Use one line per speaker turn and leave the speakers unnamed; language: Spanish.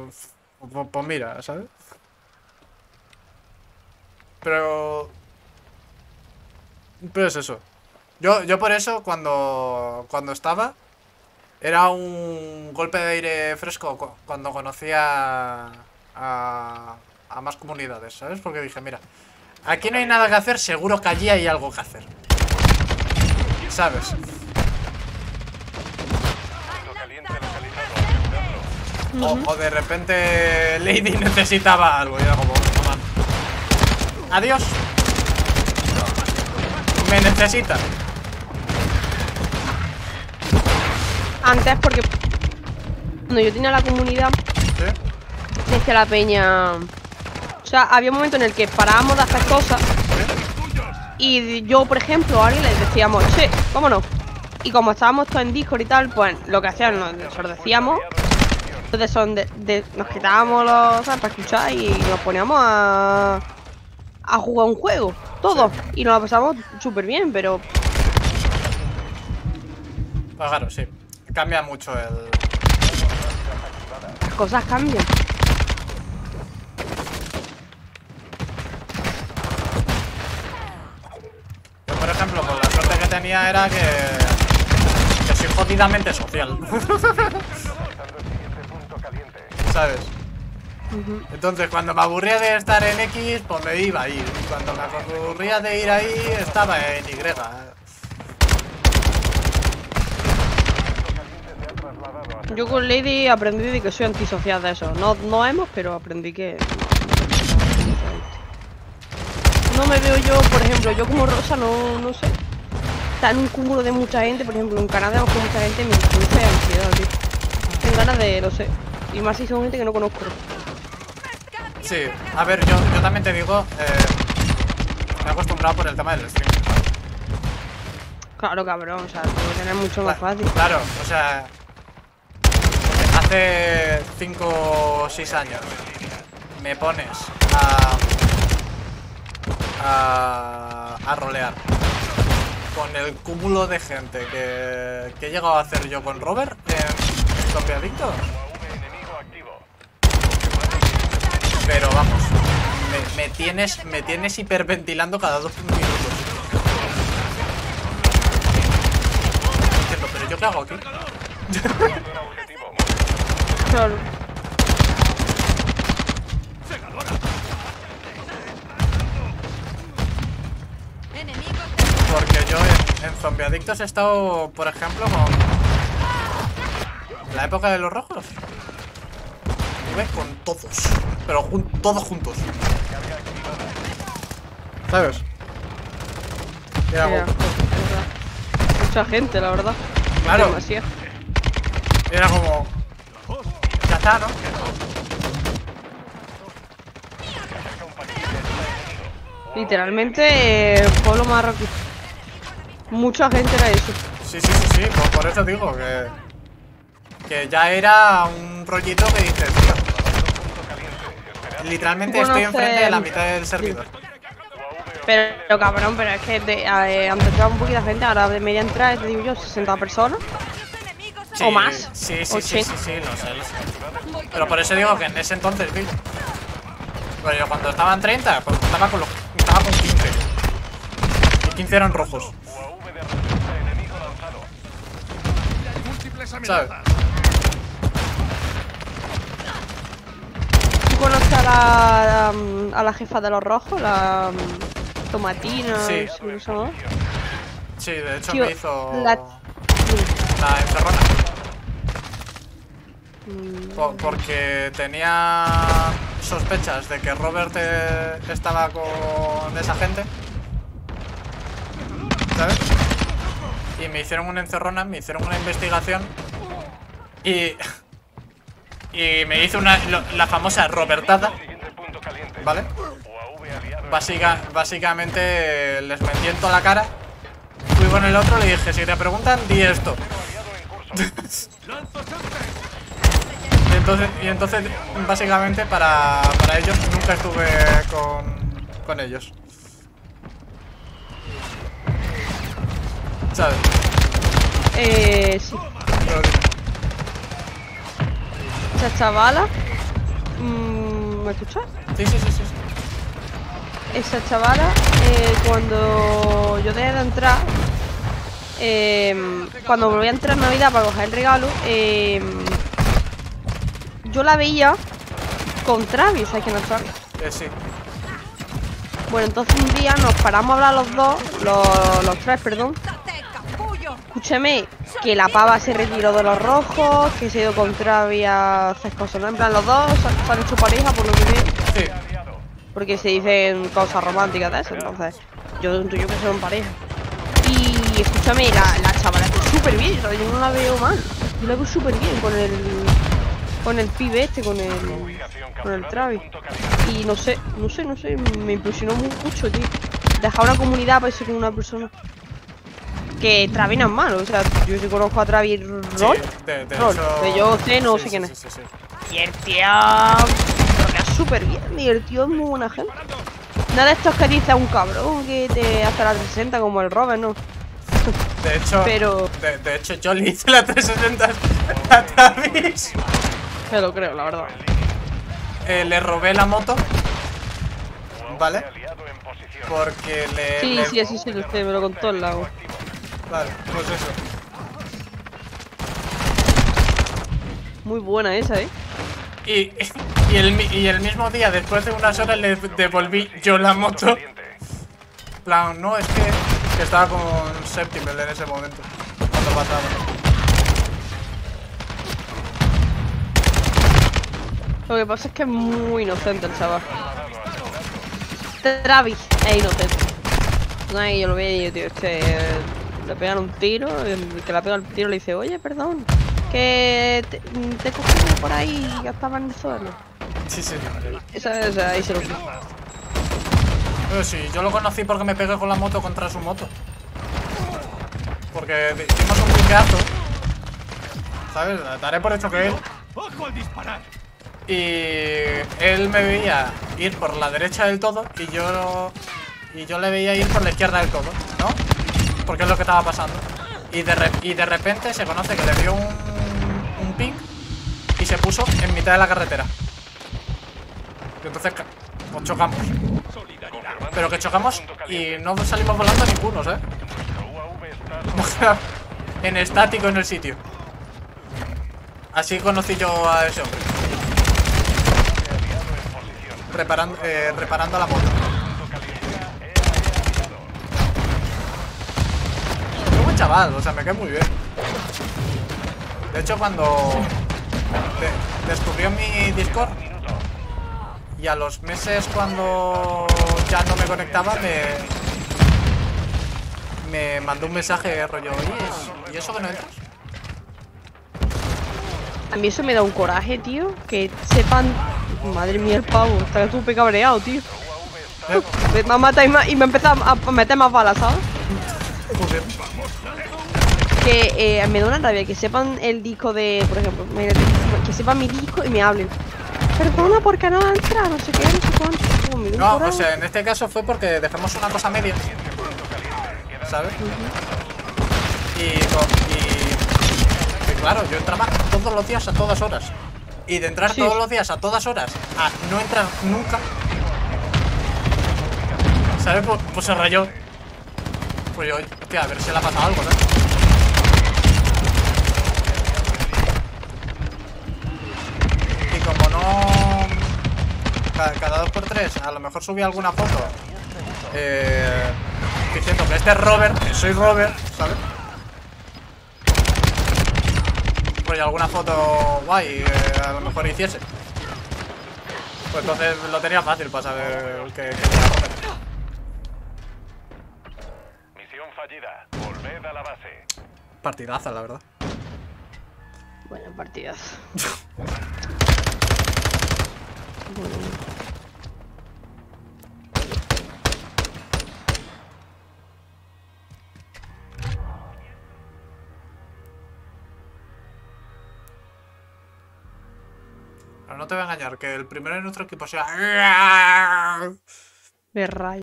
pues mira, ¿sabes? Pero es eso. Yo por eso cuando estaba era un golpe de aire fresco cuando conocía a más comunidades, ¿sabes? Porque dije, mira, aquí no hay nada que hacer, seguro que allí hay algo que hacer, ¿sabes? O de repente Lady necesitaba algo y era como, toma. Adiós. Me necesita.
Antes, porque cuando yo tenía la comunidad,
¿Sí?
decía la peña. O sea, había un momento en el que parábamos de hacer cosas. Y yo, por ejemplo, a alguien le decíamos, che, vámonos. Y como estábamos todos en Discord y tal, pues lo que hacían, nos decíamos. Entonces nos quitábamos los, ¿sabes? Para escuchar y nos poníamos a jugar un juego, todos. Sí. Y nos lo pasamos súper bien, pero...
Pues claro, sí. Cambia mucho el...
Las cosas cambian.
Yo, por ejemplo, con la suerte que tenía era que soy jodidamente social. ¿Sabes? Entonces cuando me aburría de estar en X, pues me iba a ir. Y cuando me aburría de ir ahí, estaba en Y.
Yo con Lady aprendí de que soy antisocial de eso. No hemos, pero aprendí que... No me veo yo, por ejemplo, yo como Rosa no sé. Está en un cúmulo de mucha gente, por ejemplo, en Canadá con mucha gente me produce ansiedad, tío. Tengo ganas de, no sé. Y más si son gente que no conozco.
Sí, a ver, yo también te digo, me he acostumbrado por el tema del stream.
Claro, cabrón, o sea, tengo que tener mucho más fácil.
Claro, o sea, hace 5 o 6 años me pones a rolear con el cúmulo de gente que he llegado a hacer yo con Robert en Zombie Adictos. Pero vamos, me tienes hiperventilando cada 2 minutos. Diciendo, pero ¿yo qué hago aquí?
Claro.
Porque yo en Zombie Adictos he estado, por ejemplo, con la época de los rojos. Estuve con todos, pero todos juntos. ¿Sabes?
Era mucha gente, la verdad.
Claro.
Demasiado.
Era como... Ya está, ¿no?
Literalmente, pueblo marroquí. Mucha gente era eso.
Sí, pues por eso digo que ya era un rollito que dices, tío, literalmente estoy enfrente de la mitad del servidor.
Pero cabrón, pero es que antes entraba un poquito de gente, ahora de media entrada, te digo yo, 60 personas.
Sí,
o más.
Sí, lo sé. Pero por eso digo que en ese entonces, tío. Pero yo cuando estaban 30, pues estaba con 15. Y 15 eran rojos. ¿Sabes?
¿Tú conoces a la jefa de los rojos? La Tomatina.
Sí.
¿No?
Sí, de hecho
Tío,
me hizo
la
encerrona. Porque tenía sospechas de que Robert estaba con esa gente, ¿sabes? Y me hicieron una encerrona, me hicieron una investigación y me hizo la famosa Robertada, ¿vale? Básicamente les mentí en toda la cara. Fui con el otro, le dije, si te preguntan, di esto. Y entonces básicamente para ellos nunca estuve con ellos, ¿sabes?
Sí. Esa chavala ¿Me escuchas?
Sí, sí, sí, sí, sí.
Esa chavala, cuando yo dejé de entrar, cuando volví a entrar en Navidad para coger el regalo, yo la veía con Travis. ¿Sabes quién es Travis?
Sí.
Bueno, entonces un día nos paramos a hablar los dos, los tres, perdón. Escúchame, que la pava se retiró de los rojos, que se ha ido con Travis a hacer cosas, ¿no? En plan, los dos se han hecho pareja, por lo que veo.
Sí.
Porque se dicen cosas románticas de eso, entonces yo intuyo que son pareja. Y escúchame, la chavala está súper bien, ¿sabes? Yo no la veo mal. Yo la veo súper bien con el pibe este, con el Travis. Y no sé, me impresionó mucho, tío. Dejar una comunidad para irse con una persona. Que Travis no es malo, o sea, yo sí conozco a Travis Roll.
Sí, de
Roll,
hecho...
que yo sé, no sé
sí,
quién
sí,
es.
sí, sí.
Y el tío toca súper bien, y el tío es muy buena gente. No de estos que dice a un cabrón que te hace la 360 como el Robert, no.
De hecho,
Pero
de hecho, yo le hice la 360 a Travis.
me lo creo, la verdad.
Le robé la moto. ¿Vale? Porque
Sí, así se lo sé, me lo contó el lago.
Vale, pues eso.
Muy buena esa,
Y el mismo día, después de unas horas, le devolví yo la moto. Plan, no, es que estaba con Septimal en ese momento, cuando pasaba.
Lo que pasa es que es muy inocente el chaval. Travis es inocente. No, y yo lo vi y tío, le pegan un tiro, el que le pega el tiro le dice, oye, perdón, que te cogí por ahí y ya estaba en el suelo.
Sí, sí.
Esa ahí se lo vi.
Pero sí, yo lo conocí porque me pegué con la moto contra su moto. Porque hicimos un piqueazo, ¿sabes? Daré por hecho que él. Y él me veía ir por la derecha del todo y yo le veía ir por la izquierda del todo, ¿no? Porque es lo que estaba pasando. Y de repente se conoce que le dio un ping y se puso en mitad de la carretera. Y entonces pues chocamos. Pero que chocamos y no salimos volando ninguno, ¿eh? En estático en el sitio. Así conocí yo a ese hombre. Reparando la moto. Qué buen chaval, o sea, me cae muy bien. De hecho, cuando descubrió mi Discord y a los meses, cuando ya no me conectaba, me mandó un mensaje rollo, oye, ¿y eso que no entras?
A mí eso me da un coraje, tío, que sepan... Madre mía, el pavo, está súper cabreado, tío. Me ha matado y me ha empezado a meter más balas, ¿sabes? Que me da una rabia que sepan el disco de, por ejemplo, que sepan mi disco y me hablen. Perdona, porque no entra, no sé qué, no sé cuánto.
No, o sea, en este caso fue porque dejamos una cosa media, ¿sabes? Y claro, yo entraba todos los días a todas horas. Y de entrar todos los días a todas horas a no entrar nunca, ¿sabes? Pues se rayó. Pues yo, hostia, a ver si le ha pasado algo, ¿no? Y como no... Cada 2x3 a lo mejor subí alguna foto diciendo que este es Robert, que soy Robert, ¿sabes? Pues alguna foto guay a lo mejor hiciese. Pues entonces lo tenía fácil para saber que era Robert.
Misión fallida. Volved a la base.
Partidaza, la verdad.
Bueno, partidas.
Pero no te voy a engañar, que el primero de nuestro equipo sea...
De rayo.